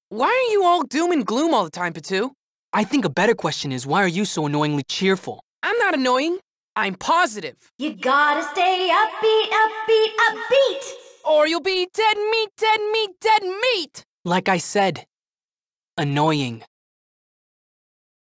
Why are you all doom and gloom all the time, Patu? I think a better question is, why are you so annoyingly cheerful? I'm not annoying. I'm positive. You gotta stay upbeat, upbeat, upbeat! Or you'll be dead meat, dead meat, dead meat! Like I said, annoying.